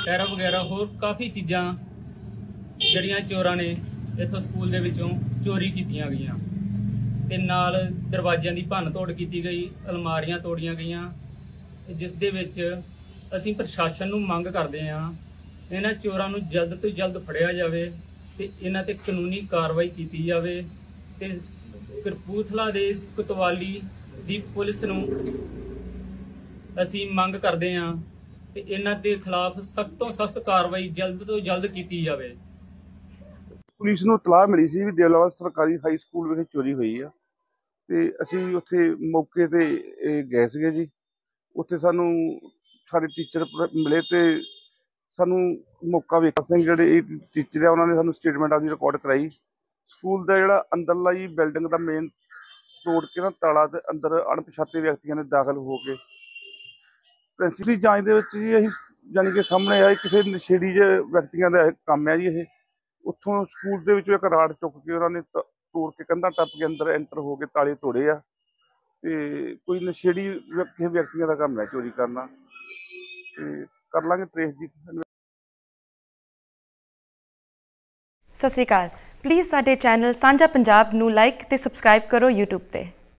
ਟਾਇਰਾਂ ਵਗੈਰਾ ਹੋਰ ਕਾफ़ी चीज़ां ਜਿਹੜੀਆਂ ਚੋਰਾਂ ਨੇ ਇੱਥੋਂ ਸਕੂਲ ਦੇ ਵਿੱਚੋਂ ਚੋਰੀ ਕੀਤੀਆਂ ਗਈਆਂ ਤੇ ਨਾਲ ਦਰਵਾਜ਼ਿਆਂ ਦੀ ਭੰਨ ਤੋੜ ਕੀਤੀ ਗਈ, ਅਲਮਾਰੀਆਂ ਤੋੜੀਆਂ ਗਈਆਂ, ਜਿਸ ਦੇ ਵਿੱਚ ਅਸੀਂ ਪ੍ਰਸ਼ਾਸਨ ਨੂੰ ਮੰਗ ਕਰਦੇ ਹਾਂ ਇਹਨਾਂ ਚੋਰਾਂ ਨੂੰ ਜਲਦ ਤੋਂ ਜਲਦ ਫੜਿਆ ਜਾਵੇ ਤੇ ਇਹਨਾਂ ਤੇ ਕਾਨੂੰਨੀ ਕਾਰਵਾਈ ਕੀਤੀ ਜਾਵੇ ਤੇ ਕਪੂਰਥਲਾ ਦੇ ਇਸ ਕੋਤਵਾਲੀ ਦੀ ਪੁਲਿਸ ਨੂੰ ਅਸੀਂ ਮੰਗ ਕਰਦੇ ਹਾਂ ਤੇ ਇਹਨਾਂ ਦੇ ਖਿਲਾਫ ਸਖਤ ਤੋਂ ਸਖਤ ਕਾਰਵਾਈ ਜਲਦ ਤੋਂ ਜਲਦ ਕੀਤੀ ਜਾਵੇ। पुलिस ਨੂੰ ਇਤਲਾਹ ਮਿਲੀ ਸੀ ਵੀ ਦੇਵਲਾਵਾ ਸਰਕਾਰੀ ਹਾਈ ਸਕੂਲ ਵਿਖੇ ਚੋਰੀ ਹੋਈ ਆ ਤੇ ਅਸੀਂ ਉੱਥੇ ਮੌਕੇ ਤੇ ਗਏ ਸੀਗੇ ਜੀ। ਉੱਥੇ ਸਾਨੂੰ ਸਾਡੇ ਟੀਚਰ ਮਿਲੇ ਤੇ ਸਾਨੂੰ ਮੌਕਾ ਵੇਖ ਸਿੰਘ ਜਿਹੜੇ ਟੀਚਰ ਆ ਉਹਨਾਂ ਨੇ ਸਾਨੂੰ ਸਟੇਟਮੈਂਟ ਆਪਦੀ ਰਿਕਾਰਡ ਕਰਾਈ। ਸਕੂਲ ਦਾ ਜਿਹੜਾ ਅੰਦਰਲਾ ਹੀ ਬਿਲਡਿੰਗ ਦਾ ਮੇਨ ਤੋੜ ਕੇ ਨਾ ਤਾਲਾ ਤੇ ਅੰਦਰ ਅਣਪਛਾਤੇ ਵਿਅਕਤੀਆਂ ਨੇ ਦਾਖਲ ਹੋ ਕੇ ਪ੍ਰਿੰਸੀਪਲ ਜਾਂਚ ਦੇ ਵਿੱਚ ਜੀ ਅਸੀਂ ਜਾਣੀ ਕਿ ਸਾਹਮਣੇ ਆਇਆ ਕਿਸੇ ਨਸ਼ੇੜੀ ਜਿਹੇ ਵਿਅਕਤੀਆਂ ਦਾ ਕੰਮ ਹੈ ਜੀ। ਇਹ ਉੱਥੋਂ ਸਕੂਲ ਦੇ ਵਿੱਚੋਂ ਇੱਕ ਰਾੜ ਚੁੱਕ ਕੇ ਉਹਨਾਂ ਨੇ ਤੋੜ ਕੇ ਕੰਧਾਂ ਟੱਪ ਕੇ ਅੰਦਰ ਐਂਟਰ ਹੋ ਕੇ ਤਾਲੇ ਤੋੜੇ ਆ ਤੇ ਕੋਈ ਨਸ਼ੇੜੀ ਕਿਸੇ ਵਿਅਕਤੀਆਂ ਦਾ ਕੰਮ ਹੈ ਚੋਰੀ ਕਰਨਾ ਤੇ ਕਰ ਲਾਂਗੇ ਟ੍ਰੇਸ ਜੀ। ਸਤਿ ਸ਼੍ਰੀ ਅਕਾਲ। ਪਲੀਜ਼ ਸਾਡੇ ਚੈਨਲ ਸਾਂਝਾ ਪੰਜਾਬ ਨੂੰ ਲਾਈਕ ਤੇ ਸਬਸਕ੍ਰਾਈਬ ਕਰੋ YouTube ਤੇ।